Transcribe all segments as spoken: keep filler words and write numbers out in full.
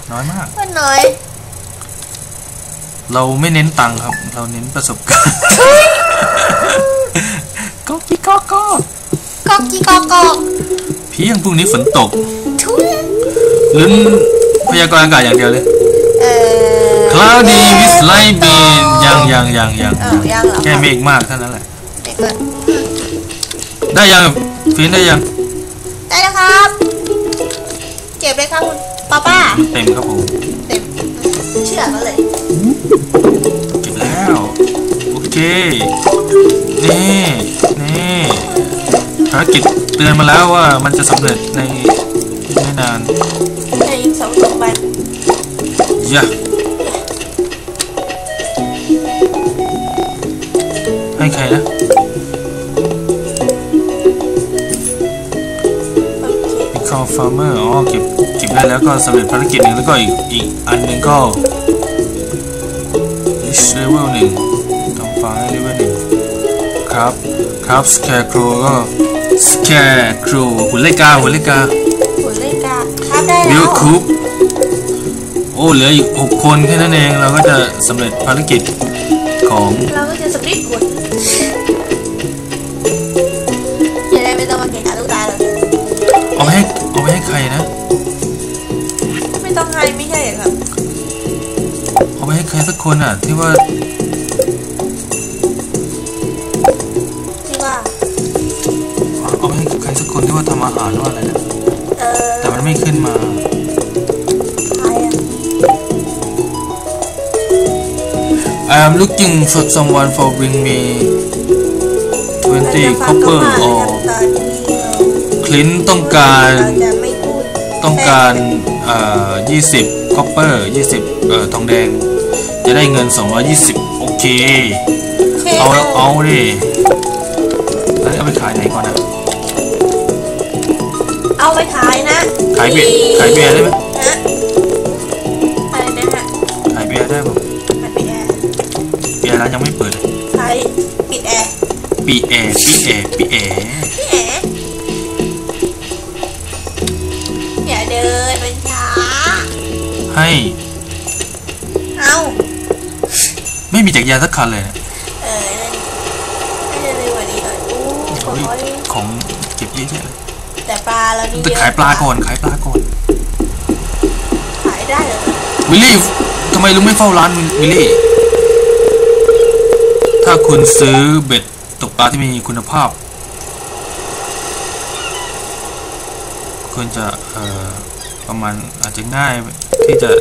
น้อยมากมันน้อยเราไม่เน้นตังค์ครับเราเน้นประสบการณ์ก็กี้ก็ก็ก็กี้ก็ก็เพียงพรุ่งนี้ฝนตกลุ้นพยากรณ์อากาศอย่างเดียวเลยcloudy with light rain ยังยังยังยังแค่เมฆมากเท่านั้นแหละได้ยังฟินได้ยังได้แล้วครับเก็บเลยครับคุณป้าป้าเต็มครับผมเต็มเชื่อเขาเลยเก็บแล้วโอเคนี่นี่ภารกิจเตือนมาแล้วว่ามันจะสำเร็จในไม่นานในอีกสองสามวันย่าให้ใครนะมีคอฟาร์เมอร์อ๋อเก็บเก็บได้แล้วก็สำเร็จภารกิจหนึ่งแล้วก็อีกอีกอันหนึ่งก็ reach level หนึ่งทำฟาร์มได้ level หนึ่งครับครับ scarecrow ก็ scarecrow หุ่นเล็กกาหุ่นเล็กกาหุ่นเล็กกาครับได้แล้ววิวคูปโอ้เหลืออีกหกคนแค่นั้นเองเราก็จะสำเร็จภารกิจของเราก็จะสำเร็จผลอย่าได้ไม่ต้องมาเกะกะลูกตาเลยเอาไปให้เอาไปให้ใครนะไม่ต้องให้ไม่ใช่ครับเอาไปให้ใครสักคนอ่ะที่ว่าที่ว่าเอาไปให้ใครสักคนที่ว่าทำอาหารว่าอะไรนะแต่มันไม่ขึ้นมาI'm looking for someone for bring me twenty copper or Clint ต้องการต้องการเอ่อยี่สิบ copper ยี่สิบเอ่อทองแดงจะได้เงินสองร้อยยี่สิบโอเคเอาเอาดิแล้วเอาไปขายไหนก่อนนะเอาไปขายนะขายเบียร์ขายเบียร์ได้ไหมอะไรนะฮะขายเบียร์ได้ป่ะเบียร์ร้านยังไม่เปิดเลยใช่ปิดแอร์ปิดแอร์ปิดแอร์ปิดแอร์ปิดแอร์อย่าเดินมันช้าให้เอาไม่มีจักรยานสักคันเลยนะเออนั่นน่าจะเร็วกว่านี้หน่อยโอ้ของเก็บเยอะแยะเลยแต่ปลาเรานี่แต่ขายปลาก่อนขายปลาก่อนขายได้เหรอวิลลี่ทำไมลุงไม่เฝ้าร้านวิลลี่ถ้าคุณซื้อเบ็ดตกปลาที่มีคุณภาพควรจะเอ่อประมาณอาจจะง่ายที่จะ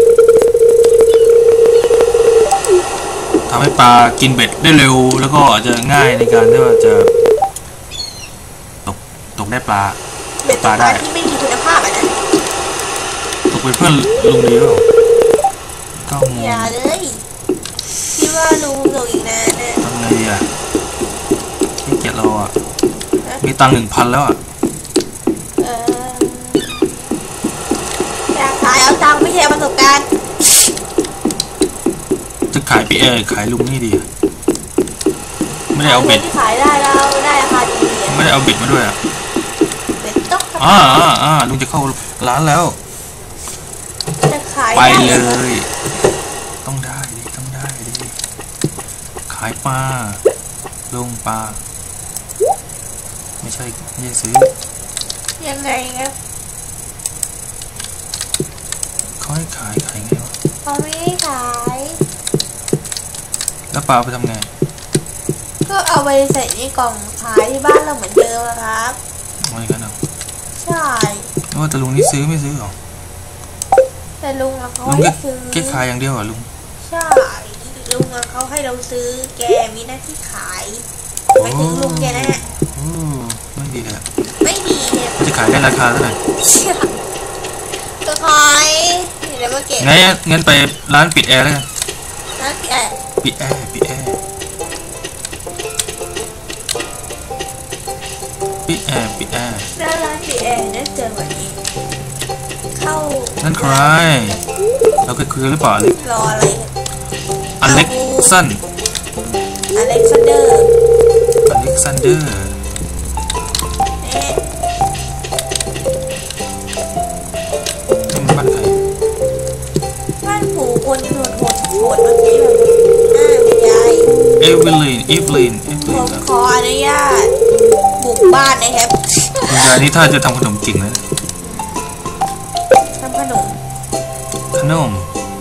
ทำให้ปลากินเบ็ดได้เร็วแล้วก็อาจจะง่ายในการที่ว่าจะตกตกได้ปลาเบ็ดตกปลาได้ที่ไม่มีคุณภาพอ่ะนะตกเป็นเพื่อนลุงดีหรือเปล่าก็อย่าเลยคิดว่าลุงตกอีกนะเนี่ยทำไงอ่ะที่เกียรเราอ่ะมีตังค์หนึ่งพันแล้วอ่ะเอออยากขายเอาตังค์ไม่ใช่ประสบการณ์จะขายปีเอขายลุงนี่ดีไม่ได้เอาเบ็ดขายได้แล้วได้ราคาดีไม่ได้เอาเบ็ดมาด้วยอ่ะเบ็ดต้องอ่าอ่าอ่าลุงจะเข้าร้านแล้วจะขายไปเลยต้องได้ดิต้องได้ดิขายปลาลงปลาไม่ใช่ไม่ใช่ซื้อยังไงครับเขาให้ขายขายไงวะเขาไม่ให้ขายแล้วปลาไปทำไงก็เอาไปใส่ในกล่องขายที่บ้านเราเหมือนเดิมครับอะไรกันอ่ะใช่ว่าแต่ลุงนี่ซื้อไม่ซื้อหรอแต่ลุงเขาให้ซื้อแค่ขายอย่างเดียวเหรอลุงใช่ลุงเขาให้เราซื้อแกมีหน้าที่ขายไปถึงลุงแกนะฮะไม่ดีเลยไม่ดีเนี่ยจะขายได้ราคาเท่าไหร่ก็ขายเดี๋ยวมาเก็บงั้นงั้นไปร้านปิดแอร์แล้วกันร้านปิดแอร์ปิดแอร์ปิดแอร์ปิดแอร์ปิดแอร์แล้วร้านปิดแอร์น่าเจอวันนี้เข้านั่นใครเราเคยคุยหรือเปล่ารออะไรอเล็กซันอเล็กซานเดอร์อเล็กซานเดอร์นี่มันบ้านใครดเมื่อกี้แบบอ่าคุณยายเอเวลินเอเวลินเอเวผลินมขออนุญาตบุกบ้านนะครับคุณยายนี่ถ้าจะทำขนมเก่งนะทำขนมขนม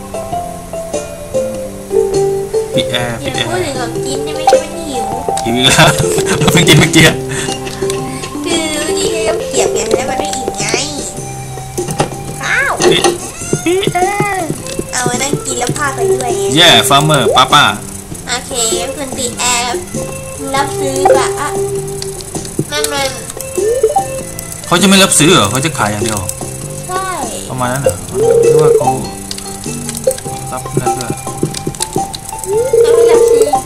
ปิดแอร์อปิดย่าแอพูดร์ถึงของกินได้ไหมก็ไม่หิวหิวอีกแล้วเราเพิ่งกินเมื่อกี้คือเมื่อกี้ก็ต้องเก็บไงแล้วมันไม่อิ่มไงข้าวปิดปิดแอร์เอาไว้นั่งกินแล้วพาไปด้วยไงแย่ฟาร์มเมอร์ป้าป้าโอเคคุณติดแอร์รับซื้อปะอ่ะนั่นมันเขาจะไม่รับซื้อเหรอเขาจะขายอย่างเดียวใช่ประมาณนั้นเหรอหรือว่าเขารับนั่นด้วยแล้วไม่รับซื้อแก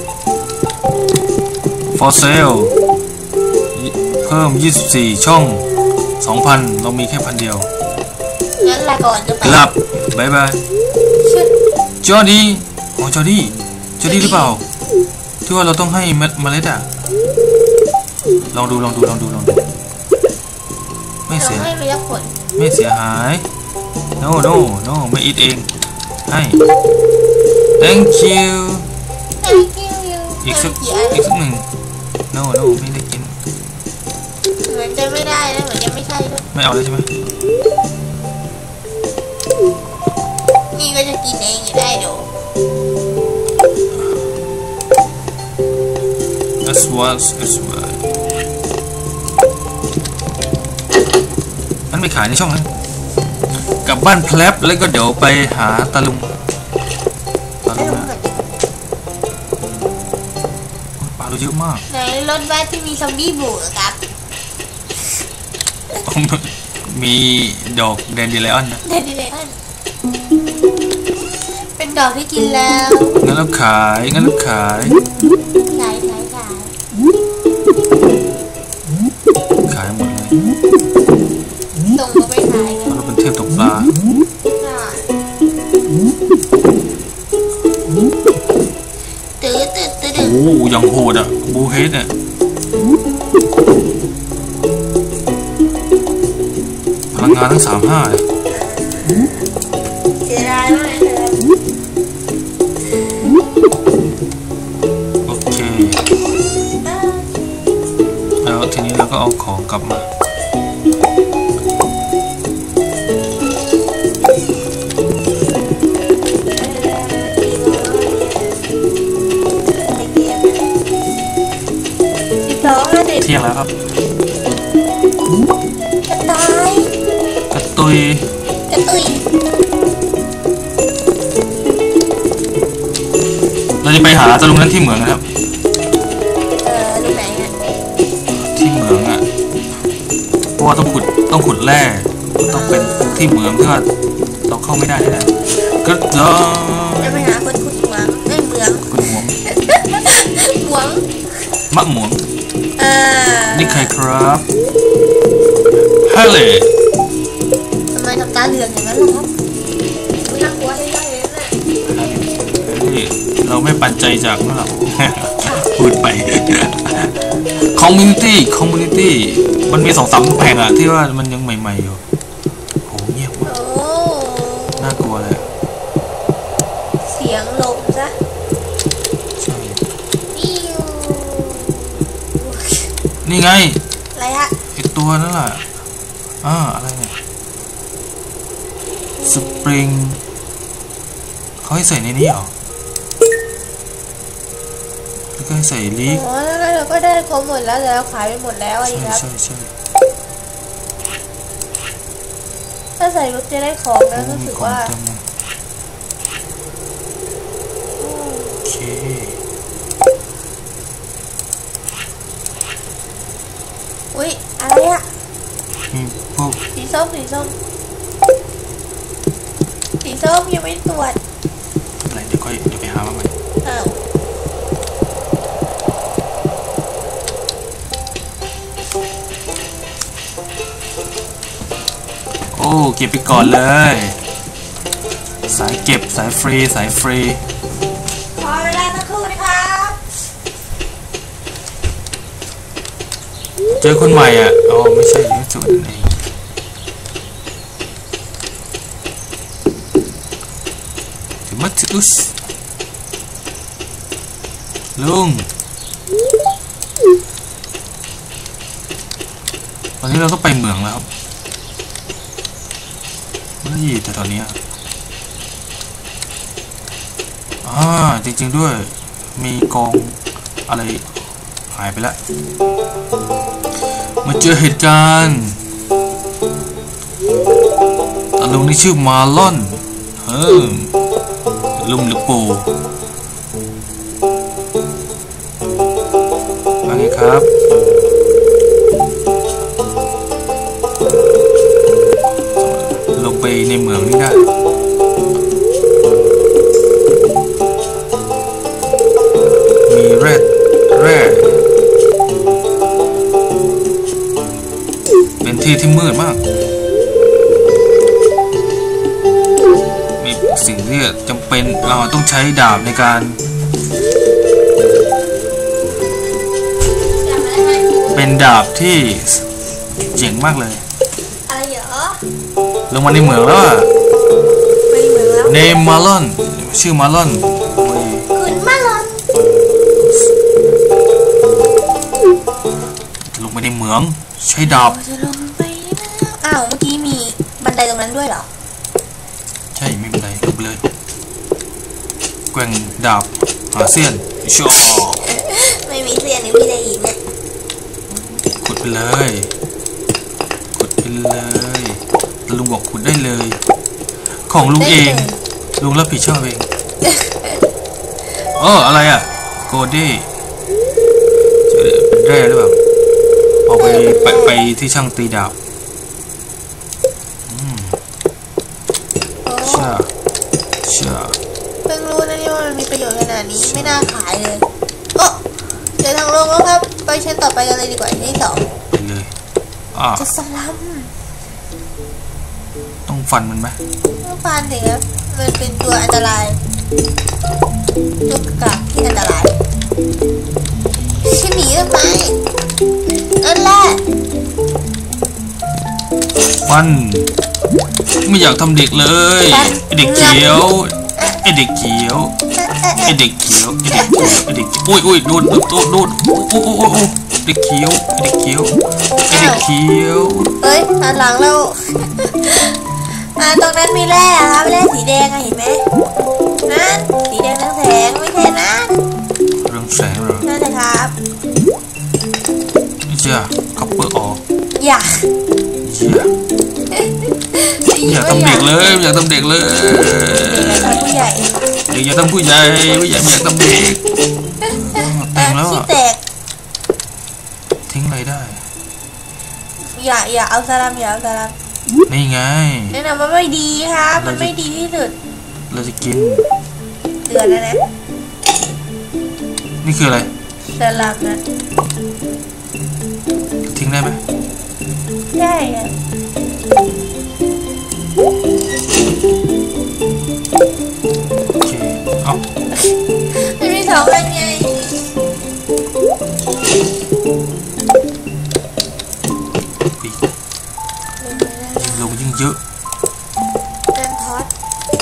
for sale เพิ่มยี่สิบสี่ช่อง สองพัน เรามีแค่พันเดียวงั้นลาก่อนจะไปหลับ บ๊ายบายชุดจอร์ดี้โอ้จอร์ดี้จอร์ดี้หรือเปล่า ที่ว่าเราต้องให้เม็ดเมล็ดอ่ะ ลองดู ลองดู ลองดู ลองดู ไม่เราเสียให้ไปรับผลไม่เสียหาย no no no ไม่อิดเอง ให้ thank you thank you อีกสักกี่อันอีกสักหนึ่ง no no ไม่ได้กินเหมือนจะไม่ได้นะเหมือนจะไม่ใช่ด้วยไม่เอาแล้วใช่ไหมนี่ก็จะกินเองอยู่ได้เดี๋ยว as was as well นั่นไปขายในช่องนั้นกลับบ้านแพลบแล้วก็เดี๋ยวไปหาตาลุงตาได้ลุงรู้นะเหมือนปลาเราเยอะมากไหนรถบัสที่มีซอมบี้บุกครับมีดอกแดนเดไลออนนะเดนเดนเป็นดอกที่กินแล้วงั้นเราขายงั้นเราขายขายขายขายขายหมดเลยส่งก็ไปขายกันเราเป็นเทพตกปลาตื้อตื้อตื้อตื้อโอ้ยังโหดอ่ะบูเฮดเนี่ยพลังงานทั้งสามห้าเลยเสียดายมากเลยโอเคแล้วทีนี้เราก็เอาของกลับมาเที่ยงแล้วครับกระต่ายกระตุยกระตุยเราจะไปหาตะลุงนั้นที่เหมืองนะครับเออลูกไหนอ่ะที่เหมืองอ่ะเพราะว่าต้องขุดต้องขุดแร่ต้องเป็นที่เหมืองเพื่อเราเข้าไม่ได้แน่ๆก็รอจะไปหาคนขุดเหมืองไม่เหมืองคุณหมวงเหมืองมะหมวงเออนี่ใครครับฮัลโหลทำไมทำตาเหลืองอย่างนั้นล่ะครับไม่น่ากลัวได้เลยนะเราไม่ปันใจจากนั่นหรอก พูดไป community community มันมีสองสามแผงอะที่ว่ามันยังใหม่ๆอยู่โหเงียบโอ้น่ากลัวเลยเสียงลมซะใช่อิวนี่ไงอะไรฮะไอตัวนั่นแหละอ่าอะไรเนี่ยสปริงเขาให้ใส่ในนี้เหรอแล้วก็ให้ใส่ลีกอ๋อแล้วเราก็ได้ครบหมดแล้วแล้วขายไปหมดแล้วอ่ะใช่ครับใช่ใช่ถ้าใส่ปุ๊บจะได้ของนะรู้สึกว่าเต็มเลยโอเคอุ้ยอะไรอะมีพวกสีส้มสีส้มสีส้มยังไม่ตรวจอะไรเดี๋ยวค่อยเดี๋ยวไปหามาใหม่อ้าวโอ้เก็บไปก่อนเลย สายเก็บสายฟรีสายฟรีขอเวลาสักครู่นะครับเจอคนใหม่อ่ะอ๋อไม่ใช่เรื่องส่วนเองถืมัตอุสลุงตอนนี้เราต้องไปเหมืองแล้วครับไม่ได้แต่ตอนนี้อ่าจริงๆด้วยมีกองอะไรหายไปแล้วมาเจอเหตุการณ์ตาลุงนี่ชื่อมาลอนเฮ้ยลุงหรือปู่ว่าไงครับลงไปในเมืองนี่ได้มีแร่แร่เป็นที่ที่มืดมากมีสิ่งที่จำเป็นเราต้องใช้ดาบในการเป็นดาบที่เจ๋งมากเลยอะไรเหรอลงมาในเหมืองแล้วอะไปเหมืองแล้วเนมมาลอนชื่อมาลอนคุณมาลอนลงไปในเหมืองใช้ดาบจะลงไปอ้าวเมื่อกี้มีบันไดตรงนั้นด้วยเหรอใช่ไม่เป็นไรลงไปเลยแกว่งดาบหาเสี้ยนชอไม่มีเสี้ยนหรือมีอะไรอีกเนี่ยขุดไปเลยขุดไปเลยลุงบอกขุดได้เลยของลุงเองลุงรับผิดชอบเองเอออะไรอ่ะโกดี้จะเป็นแร่หรือเปล่าเอาไปไปไปที่ช่างตีดาบเชื่อเชื่อเพิ่งรู้นะนี่ว่ามันมีประโยชน์ขนาดนี้ไม่น่าขายเลยโอ้เดี๋ยวทางลงแล้วครับไปชั้นต่อไปกันเลยดีกว่าที่สองไปเลยอ่าจะสลัมต้องฟันมันไหมต้องฟันสิครับมันเป็นตัวอันตรายตัวกากที่อันตรายฉันหนีทำไมนั่นแหละฟันไม่อยากทำเด็กเลยไอเด็กเขียวไอเด็กเขียวไอเด็กเขียวไอเด็กเขียวไอเด็กโอ้ยโอ้ยโดนโดนโดนโอ้โอ้โอ้โอ้เด็กเขียวไอเด็กเขียวไอเด็กเขียวเฮ้ยหันหลังแล้วอ่าตรงนั้นมีแร่ครับแร่สีแดงเห็นไหมนั่นสีแดงทั้งแสงไม่ใช่นะเรื่องแสงเหรอนั่นเลยครับไม่ใช่คัพเปอร์อออย่าอย่าทำเด็กเลยอย่าทำเด็กเลยผู้ใหญ่เด็กอย่าทำผู้ใหญ่ผู้ใหญ่ไม่อยากทำเด็กเต็มแล้วอ่ะทิ้งอะไรได้อย่าอย่าเอาสลัมอย่าเอาสลัมนี่ไงนี่นะมันไม่ดีครับมันไม่ดีที่สุดเราจะกินเดือนนะนะนี่คืออะไรสลัมนะทิ้งได้ไหมได้ครับโอเคเอาไม่มีสองอันไงลงยิ่งเยอะเต็มทอด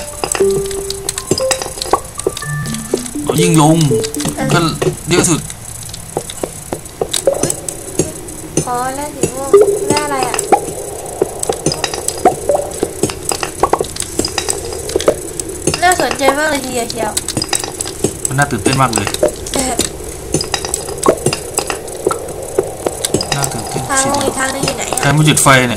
เรายิ่งลงก็เยอะสุดอ๋อแล้วสีม่วงแล้วอะไรอ่ะน่าสนใจมากเลยทีเดียวเชียวมันน่าตื่นเต้นมากเลยน่าตื่นเต้นทางลงอีกทางนึงอยู่ไหนใครมาจุดไฟเนี่ย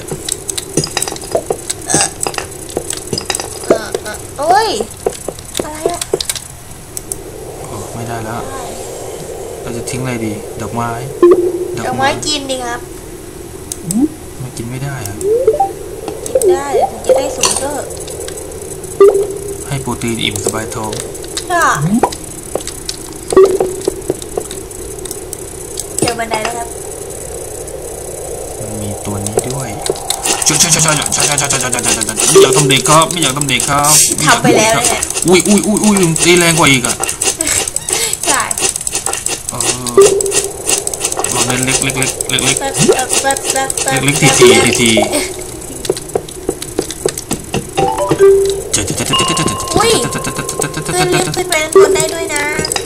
โอ้ยอะไรอ่ะโอ้ไม่ได้แล้วเราจะทิ้งอะไรดีดอกไม้ดอกไม้กินดีครับมันกินไม่ได้อะกินได้ถึงจะได้สูงก็ให้โปรตีนอิ่มสบายท้องค่ะเจอบันไดแล้วครับมันมีตัวนี้ด้วยช่วยช่วยช่วยช่วยช่วยช่วยช่วยช่วยช่วยไม่อยากทำเด็กครับไม่อยากทำเด็กครับทำไปแล้วเนี่ยอุ้ยอุ้ยอุ้ยอุ้ยตีแรงกว่าอีกอ่ะใช่เออเล็กเล็กเล็กเล็กเล็กเล็กเล็กเล็กทีทีทีทีเจ๊เจ๊เจ๊เจ๊เจ๊เจ๊เจ๊เจ๊เจ๊ขึ้นลิฟต์ขึ้นไปด้านบนได้ด้วยนะ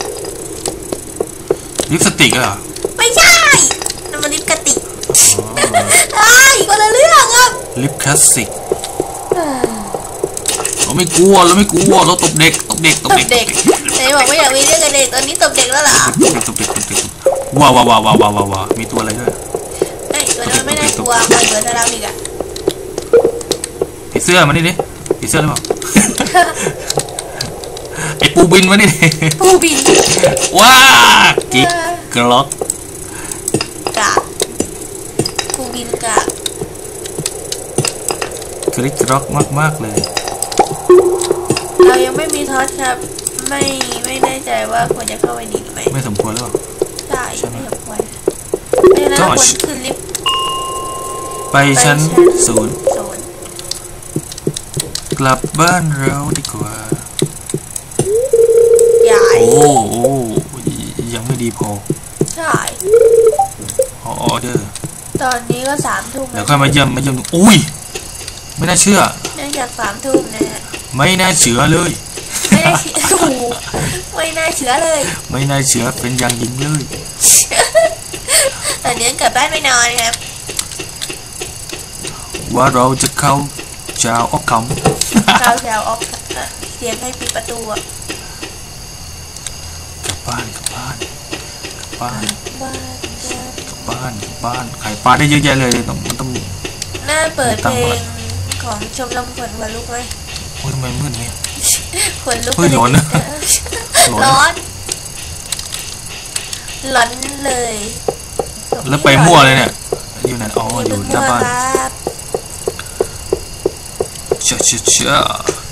ลิปสติกเหรอไม่ใช่นั่นมันลิฟต์กระติกไอ้คนละเรื่องครับลิปคลาสสิกเราไม่กลัวเราไม่กลัวเราตบเด็กตบเด็กตบตเด็บกเด็กไหนบอกไม่อยากมีเรื่องกับเด็กตอนนี้ตบเด็กแล้วเหรอตบเด็กตบเด็กตบเด็กว้าวว้าวว้าวว้าวว้าวมีตัวอะไรด้วยไอ้ตัวนั้นไม่น่ากลัวคอยเหลือแต่เราอีกอะผีเสื้อมานี่ดิผีเสื้อหรือเปล่า ไอปูบินมานี่ดิปูบินว้ากิ๊กกล็อกกะปูบินกะกริ๊กกล็อกมากๆเลยเรายังไม่มีทอสครับไม่ไม่แน่ใจว่าควรจะเข้าไปดีหรือไม่ไม่สมควรหรือเปล่าใช่ไม่สมควรไม่งั้นควรขึ้นลิฟต์ไปชั้นศูนย์โซนกลับบ้านเราดีกว่าใหญ่โอ้โอ้ยังไม่ดีพอใช่ออเดอร์ตอนนี้ก็สามทุ่มเดี๋ยวค่อยมาเยี่ยมมาเยี่ยมอุ้ยไม่น่าเชื่อเนื่องจากสามทุ่มนะฮะไม่น่าเชื่อเลยไม่ได้เชื่อโอ้โหไม่น่าเชื่อเลยไม่น่าเชื่อเป็นอย่างยิ่งเลยตอนนี้กลับบ้านไปนอนครับว่าเราจะเข้าเจ้าออกคเราจะเอาออกเอ่อเสียงให้ปิดประตูอะำกลับบ้านกลับบ้านกลับบ้านบ้านกลับบ้านกลับบ้านขายปลาได้เยอะแยะเลยต้องมันต้องน่าเปิดเพลงของชมรมขนหัวลุกไหมโอ้ยทำไมมืดเนี่ยขนลุกเฮ้ยร้อนนะร้อนร้อนเลยแล้วไปมั่วเลยเนี่ยอยู่ไหนอ๋ออยู่หน้าบ้านครับเชื่อเชื่อเชื่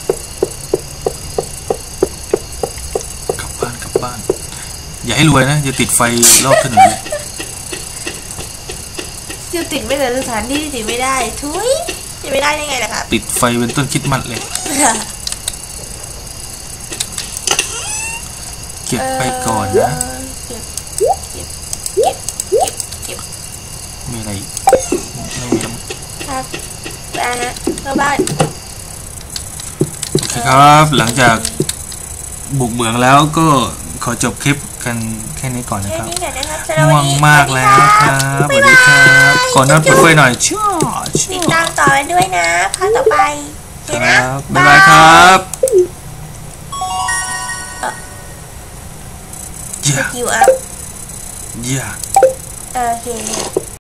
อกลับบ้านกลับบ้านอย่าให้รวยนะอย่าติดไฟรอบถนนเลยจะติดไม่แต่สถานที่ที่ติดไม่ได้ทุยจะไม่ได้ยังไงล่ะครับติดไฟเป็นต้นคริดมัดเลย เก็บไปก่อนนะเก็บเก็บเก็บเก็บเก็บมีอะไรอีกไม่มีแล้วครับไปนะเข้าบ้านโอเคครับหลังจากบุกเมืองแล้วก็ขอจบคลิปกันแค่นี้ก่อนนะแค่ครับนี้ก่อนนะครับสำหรับง่ววันงนี้มากแล้วครับสวัสดีครับขอนัดเปิดไฟหน่อยช่อติดตามต่อไปด้วยนะภาคต่อไปคเห็นรันะบบ๊ายบายครับเย่สกิลอัพเย่โอเค